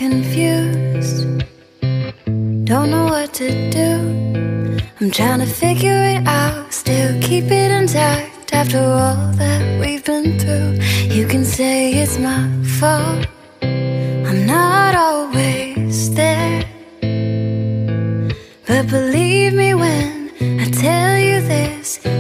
confused, don't know what to do. I'm trying to figure it out, still keep it intact after all that we've been through. You can say it's my fault, I'm not always there, but believe me when I tell you this,